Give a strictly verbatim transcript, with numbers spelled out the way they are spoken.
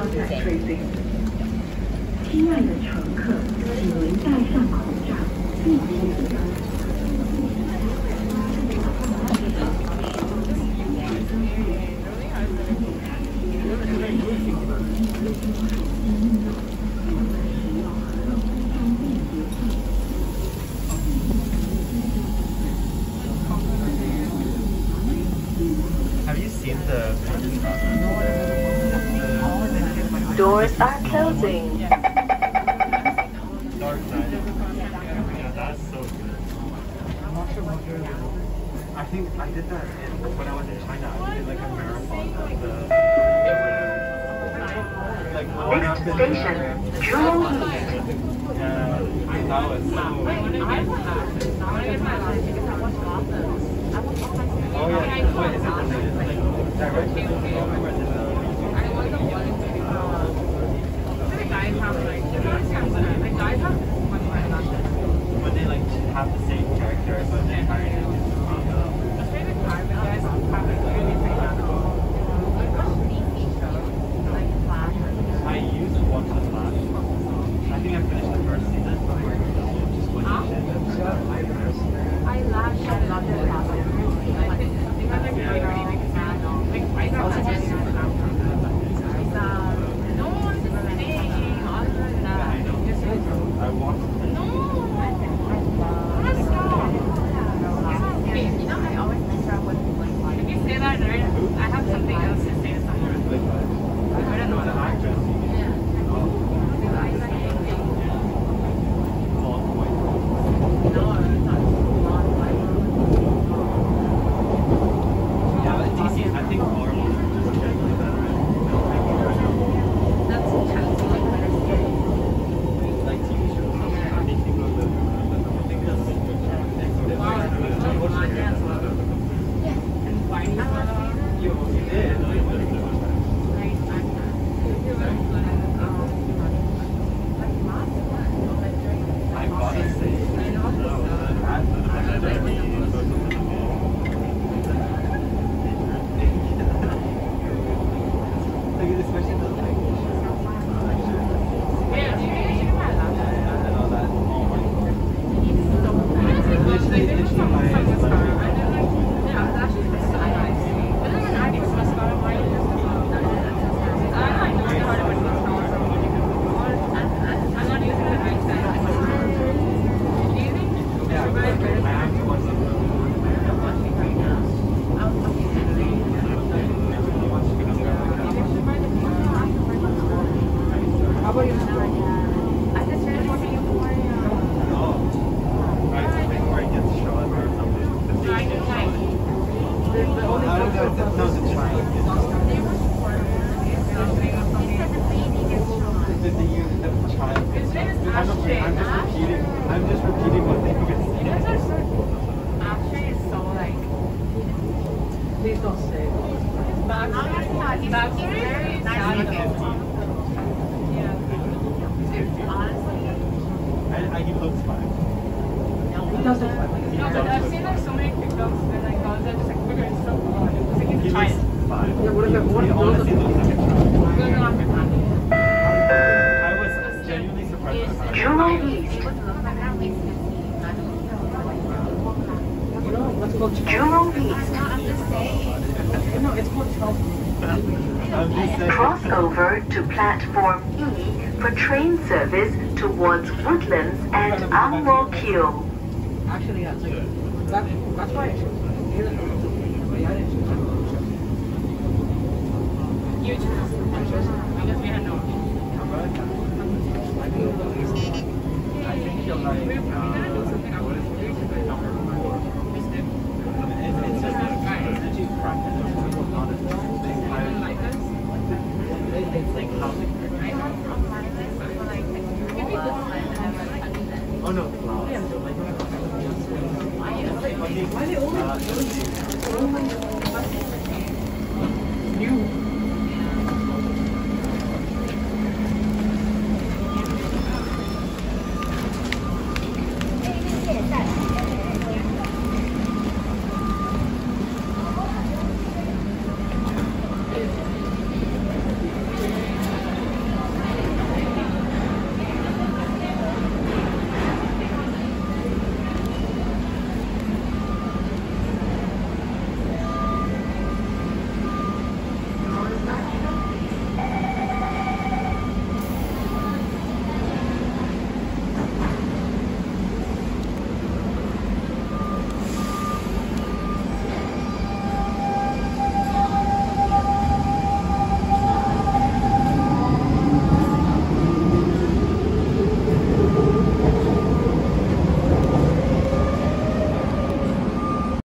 contact tracing. 亲爱的乘客，请您戴上口罩，并且 Have you seen the Doors are closing. dark side? Yeah, that's so good. I'm not sure what you're I think I did that in, when I was in China. I did like a marathon of the like Next station, Jurong East. Yeah, that was so Oh yeah, wait, is it related? Like directly to the or is it But they like have the same character, but they are in I used to watch the Flash. I think I finished the first season. Just watching it. I laughed. I loved it. I think I think I No one's saying I watched it. No. Let's stop. You know, I always mess around with like. If you say that, I have something else to say somewhere. I don't know what the actress. Yeah. Yeah, but D C, I think Marvel is just generally better. That's like better scary. Like T V shows. I think people are better. I think that's good. And why do you want to? You you did. I gotta say, especially the language. Yeah, do you think about that? And all that. Oh my god. Literally, literally my Yeah, that's actually so nice. But then when I get to mascara, why do you just I don't know, I know it's hard to put mascara. I'm not using the right side. Do you think? Yeah, I have to watch it. I'm watching right now. I was watching it today. How about you? I just finished watching it before. Oh. Right, so before I get to show it or something. I can like. How did the, no, the child get the, the, the child gets I'm, I'm just repeating, I'm just repeating what they get. You guys are so, Akshay is so like, Please don't say. back, back very sad. Yeah. Honestly, I, I, he looks fine. He doesn't look like no, but I've seen like so many TikToks where like girls are just like, look at it's so cool. It's like he's He a looks child. fine. Yeah, what if it- what He if those honestly are- looks like a child. We're not gonna have I was genuinely surprised by how Jurong East. able to look like that. You know, let's go Chelsea. Jurong East. I'm just saying. No, it's called Chelsea. I'm just saying. Cross over to platform E for train service towards Woodlands and Ang Mo Kio. Actually, that's like, that, that's why I chose that. I didn't choose that. You choose. I chose because we had no. I think you'll like, uh,